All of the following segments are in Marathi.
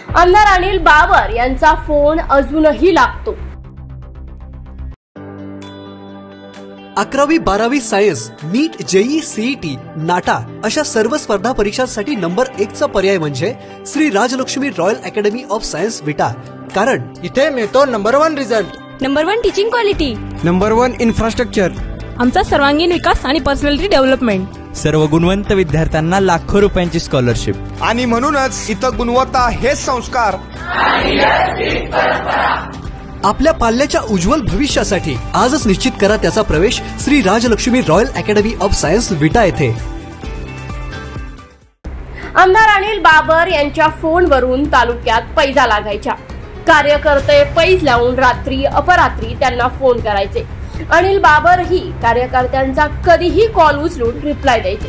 आमदार अनिल बाबर यांचा फोन अजूनही लागतो। 11वी 12वी science, NEET, JEE, CET, NATA अशा सर्व स्पर्धा परीक्षांसाठी नंबर 1 चा पर्याय म्हणजे Shri Rajlakshmi royal academy of science Vita. कारण इथे मिळतो number 1 result, number 1 teaching quality, number 1 infrastructure, आमचा सर्वांगीण विकास आणि पर्सनॅलिटी डेव्हलपमेंट, सर्व गुणवंत विद्यार्थ्यांना लाखो रुपयांची स्कॉलरशिप आणि म्हणूनच इथं गुणवत्ता हे संस्कार। आपल्या पाल्याच्या उज्ज्वल भविष्यासाठी आजच निश्चित करा त्याचा प्रवेश Shri Rajlakshmi royal academy of science Vita येथे। आमदार अनिल बाबर यांच्या फोनवरून तालुक्यात पैजा लागायच्या। कार्यकर्ते पैज लावून रात्री अपरात्री त्यांना फोन करायचे। अनिल बाबर ही कार्यकर्त्यांचा कधीही कॉल उचलून रिप्लाय द्यायचे।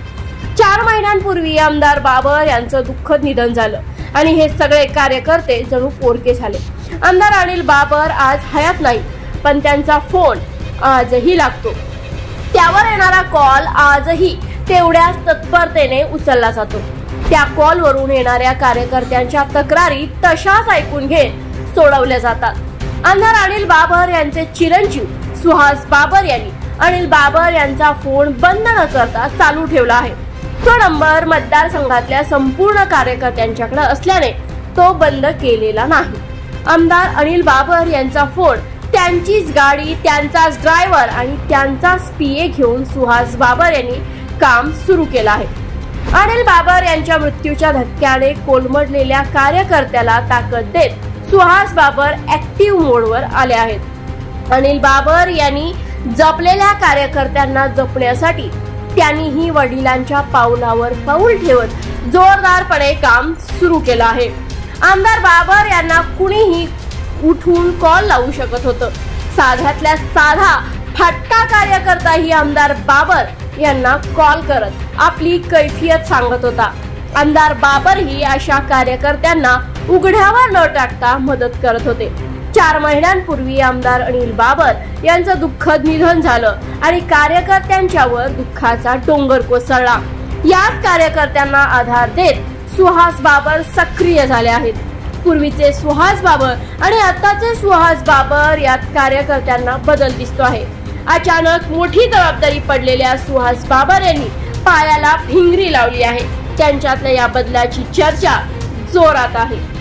4 महिन्यांपूर्वी आमदार बाबर यांचं दुःखद निधन झालं आणि हे सगळे कार्यकर्ते जणू पोरके झाले। आमदार अनिल बाबर आज हयात नाही, पण त्यांचा फोन आजही लागतो। त्यावर येणारा कॉल आजही तेवढ्याच तत्परतेने उचलला जातो। त्या कॉलवरून येणाऱ्या कार्यकर्त्यांच्या तक्रारी तशाच ऐकून घेत सोडवल्या जातात। आमदार अनिल बाबर यांचे चिरंजीव सुहास बाबर यांनी अनिल बाबर यांचा फोन बंद न करता चालू ठेवला आहे। तो नंबर मतदारसंघातल्या संपूर्ण कार्यकर्त्यांच्याकडे असल्याने तो बंद केलेला नाही। आमदार अनिल बाबर यांचा फोन, त्यांचीच गाडी, त्यांचाच ड्रायव्हर आणि त्यांचाच पीए घेऊन सुहास बाबर यांनी काम सुरू केलं आहे। अनिल बाबर यांच्या मृत्यूच्या धक्क्याने कोलमडलेल्या कार्यकर्त्याला ताकद देत सुहास बाबर ऍक्टिव्ह मोडवर आले आहेत। अनिल बाबर यांनी जपलेल्या कार्यकर्त्यांना जपण्यासाठी त्यांनीही वडिलांच्या पावलावर पाऊल ठेवत जोरदारपणे काम सुरू केलं आहे। आमदार बाबर यांना कुणीही उठून कॉल लावू शकत होतं। साध्यातल्या साधा फटका कार्यकर्ताही आमदार बाबर यांना कॉल करत आपली कैफियत सांगत होता। आमदार बाबरही अशा कार्यकर्त्यांना उघड्यावर न टाकता मदत करत होते। 4 महिन्यांपूर्वी आमदार अनिल बाबर यांचं दुःखद निधन झालं आणि कार्यकर्त्यांच्यावर दुःखाचा डोंगर कोसळला। याच कार्यकर्त्यांना आधार देत सुहास बाबर सक्रिय झाले आहेत। पूर्वीचे सुहास बाबर आणि आताचे सुहास बाबर यात कार्यकर्त्यांना बदल दिसतो आहे। अचानक मोठी जबाबदारी पडलेल्या सुहास बाबर यांनी पायाला भिंगरी लावली आहे। त्यांच्यातल्या या बदलाची चर्चा जोरात आहे।